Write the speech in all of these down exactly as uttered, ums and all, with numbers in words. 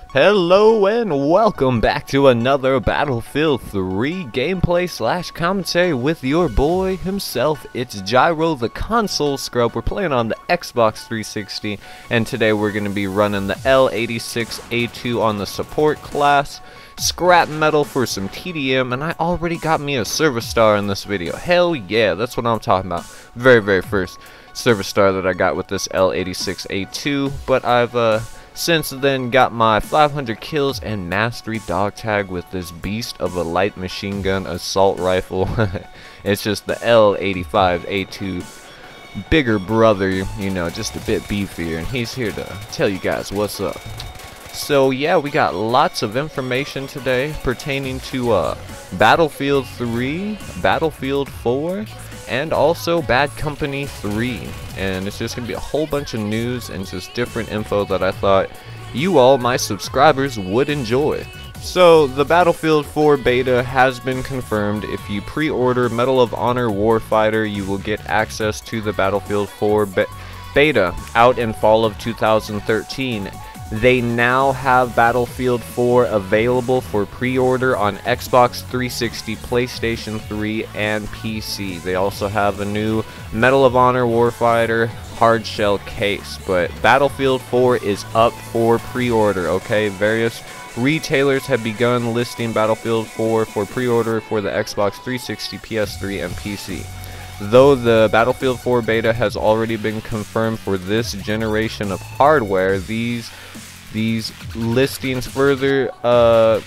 Hello and welcome back to another Battlefield three gameplay slash commentary with your boy himself. It's Gyro, the console scrub. We're playing on the Xbox three sixty, and today we're going to be running the L eighty-six A two on the support class. Scrap metal for some T D M, and I already got me a service star in this video. Hell yeah, that's what I'm talking about. Very, very first service star that I got with this L eighty-six A two, but I've, uh... since then got my five hundred kills and mastery dog tag with this beast of a light machine gun assault rifle. It's just the L eighty-five A two bigger brother, you know, just a bit beefier, and he's here to tell you guys what's up. So yeah, we got lots of information today pertaining to uh, Battlefield three, Battlefield four, and also Bad Company three, and it's just gonna be a whole bunch of news and just different info that I thought you all, my subscribers, would enjoy. So the Battlefield four beta has been confirmed. If you pre-order Medal of Honor Warfighter, you will get access to the Battlefield four be beta out in fall of two thousand thirteen. They now have Battlefield four available for pre-order on Xbox three sixty, PlayStation three, and P C. They also have a new Medal of Honor Warfighter hardshell case, but Battlefield four is up for pre-order, okay? Various retailers have begun listing Battlefield four for pre-order for the Xbox three sixty, P S three, and P C. Though the Battlefield four beta has already been confirmed for this generation of hardware, these these listings further uh,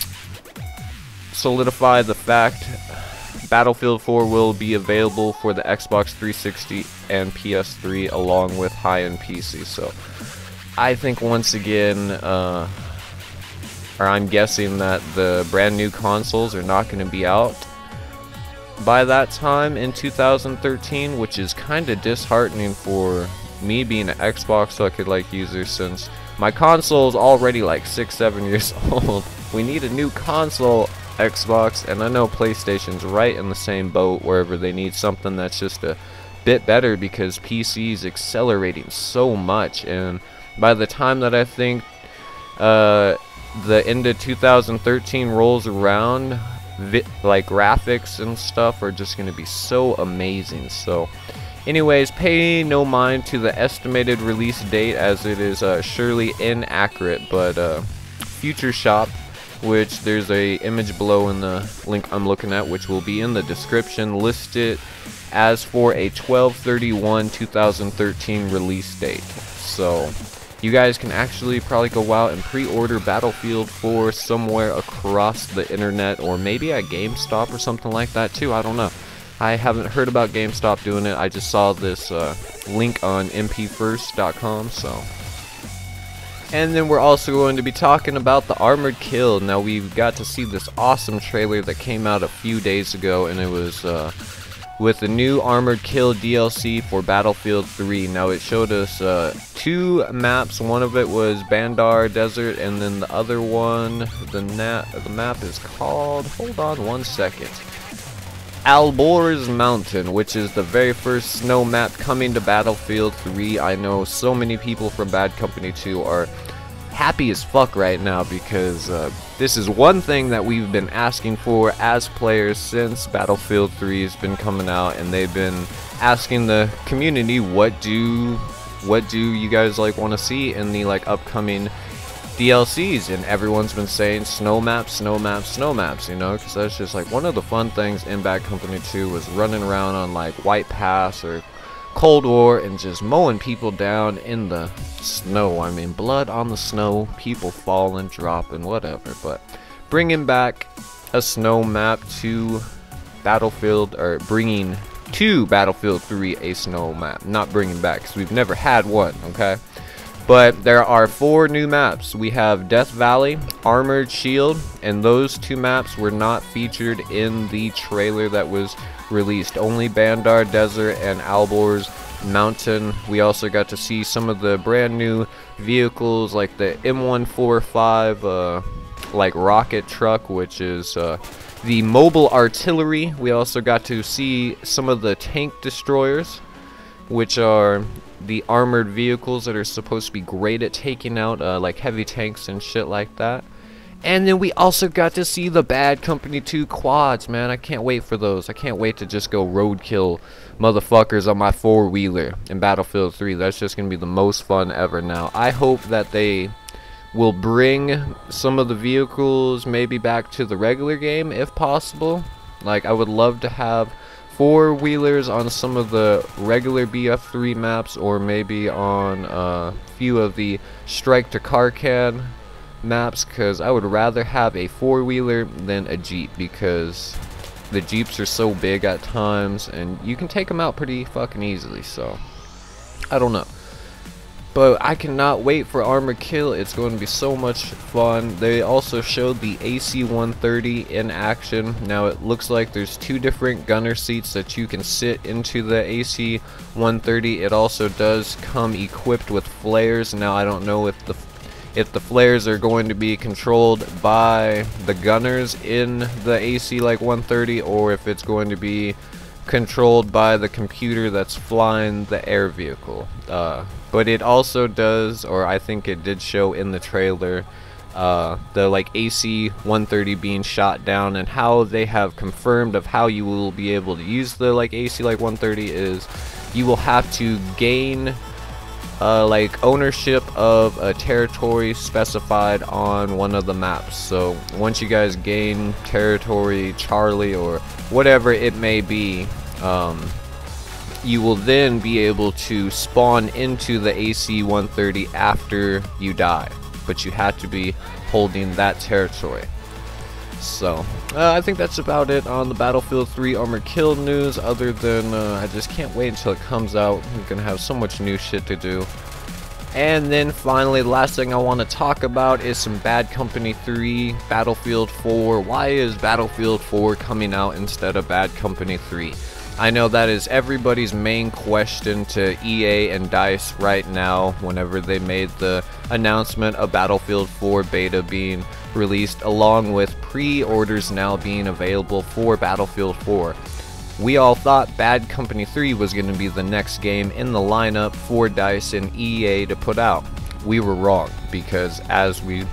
solidify the fact Battlefield four will be available for the Xbox three sixty and P S three along with high-end P C. So I think once again, uh, or I'm guessing that the brand new consoles are not going to be out by that time in two thousand thirteen, which is kind of disheartening for me being an Xbox Live like user, since my console is already like six seven years old. We need a new console, Xbox, and I know PlayStation's right in the same boat, wherever they need something that's just a bit better, because P C is accelerating so much, and by the time that I think uh, the end of two thousand thirteen rolls around, Vi like graphics and stuff are just going to be so amazing. So anyways, pay no mind to the estimated release date, as it is uh, surely inaccurate, but uh, Future Shop, which there's a image below in the link I'm looking at, which will be in the description, list it as for a twelve thirty-one two thousand thirteen release date. So you guys can actually probably go out and pre-order Battlefield four somewhere across the internet, or maybe at GameStop or something like that too. I don't know. I haven't heard about GameStop doing it. I just saw this uh, link on M P first dot com. So, and then we're also going to be talking about the Armored Kill. Now, we've got to see this awesome trailer that came out a few days ago, and it was uh, with the new Armored Kill D L C for Battlefield three. Now, it showed us uh, two maps. One of it was Bandar Desert, and then the other one, the, na the map is called, hold on one second, Alborz Mountain, which is the very first snow map coming to Battlefield three. I know so many people from Bad Company two are happy as fuck right now, because uh, this is one thing that we've been asking for as players since Battlefield three has been coming out, and they've been asking the community, what do what do you guys like want to see in the like upcoming D L Cs, and everyone's been saying snow maps, snow maps, snow maps, you know, because that's just like one of the fun things in Bad Company two, was running around on like White Pass or Cold War and just mowing people down in the snow. I mean, blood on the snow, people falling, dropping, whatever. But bringing back a snow map to Battlefield, or bringing to Battlefield three a snow map, not bringing back, because we've never had one, okay? But there are four new maps. We have Death Valley, Armored Shield, and those two maps were not featured in the trailer that was released. Only Bandar Desert and Alborz Mountain. We also got to see some of the brand new vehicles, like the M one forty-five uh, like rocket truck, which is uh, the mobile artillery. We also got to see some of the tank destroyers, which are the armored vehicles that are supposed to be great at taking out uh, like heavy tanks and shit like that. And then we also got to see the Bad Company two quads, man. I can't wait for those. I can't wait to just go roadkill motherfuckers on my four-wheeler in Battlefield three. That's just going to be the most fun ever now. I hope that they will bring some of the vehicles maybe back to the regular game if possible. Like, I would love to have four-wheelers on some of the regular B F three maps, or maybe on a few of the Strike to Karkan maps, because I would rather have a four-wheeler than a Jeep, because the Jeeps are so big at times and you can take them out pretty fucking easily. So I don't know, but I cannot wait for Armored Kill. It's going to be so much fun. They also showed the A C one thirty in action. Now it looks like there's two different gunner seats that you can sit into the A C one thirty. It also does come equipped with flares. Now I don't know if the if the flares are going to be controlled by the gunners in the A C like one thirty, or if it's going to be controlled by the computer that's flying the air vehicle. Uh, but it also does, or I think it did show in the trailer, uh, the like A C one thirty being shot down, and how they have confirmed of how you will be able to use the like A C like one thirty is you will have to gain Uh, like ownership of a territory specified on one of the maps. So once you guys gain territory Charlie or whatever it may be, um, you will then be able to spawn into the A C one thirty after you die, but you have to be holding that territory. So uh, I think that's about it on the Battlefield three Armored Kill news, other than uh, I just can't wait until it comes out. We're gonna have so much new shit to do. And then finally, the last thing I want to talk about is some Bad Company three, Battlefield four. Why is Battlefield four coming out instead of Bad Company three? I know that is everybody's main question to E A and DICE right now whenever they made the announcement of Battlefield four beta being released, along with pre-orders now being available for Battlefield four. We all thought Bad Company three was going to be the next game in the lineup for DICE and E A to put out. We were wrong, because as we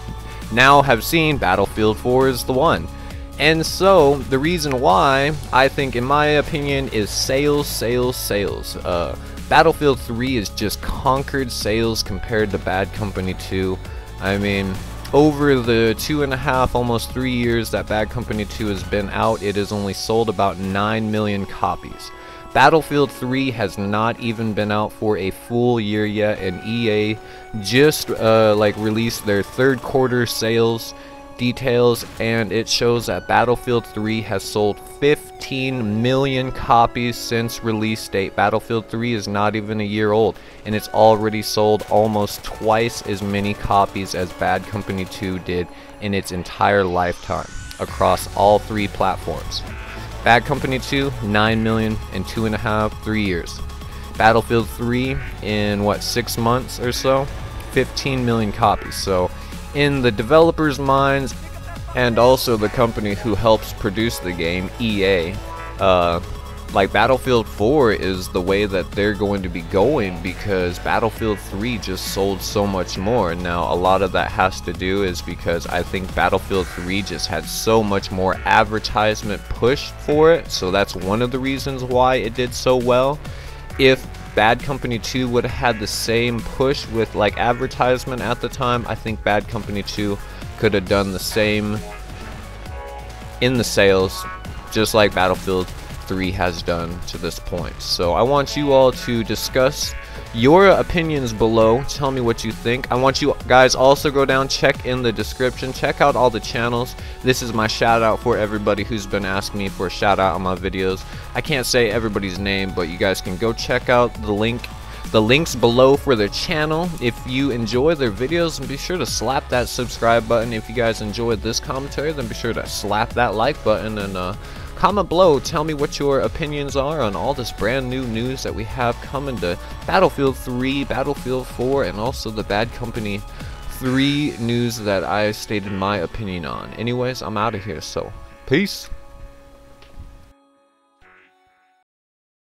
now have seen, Battlefield four is the one. And so the reason why, I think in my opinion, is sales, sales, sales. Uh, Battlefield three has just conquered sales compared to Bad Company two. I mean, over the two and a half, almost three years that Bad Company two has been out, it has only sold about nine million copies. Battlefield three has not even been out for a full year yet, and E A just uh, like released their third quarter sales details, and it shows that Battlefield three has sold fifteen million copies since release date. Battlefield three is not even a year old, and it's already sold almost twice as many copies as Bad Company two did in its entire lifetime across all three platforms. Bad Company two, nine million in two and a half, three years. Battlefield three in what, six months or so, fifteen million copies. So in the developers' minds, and also the company who helps produce the game, E A, uh, like Battlefield four is the way that they're going to be going, because Battlefield three just sold so much more. Now a lot of that has to do is because I think Battlefield three just had so much more advertisement pushed for it, so that's one of the reasons why it did so well. If Bad Company two would have had the same push with like advertisement at the time, I think Bad Company two could have done the same in the sales, just like Battlefield three has done to this point. So I want you all to discuss your opinions below. Tell me what you think. I want you guys also go down, check in the description, check out all the channels. This is my shout out for everybody who's been asking me for a shout out on my videos. I can't say everybody's name, but you guys can go check out the link the links below for their channel if you enjoy their videos, and be sure to slap that subscribe button. If you guys enjoyed this commentary, then be sure to slap that like button, and uh comment below, tell me what your opinions are on all this brand new news that we have coming to Battlefield three, Battlefield four, and also the Bad Company three news that I stated my opinion on. Anyways, I'm out of here, so peace.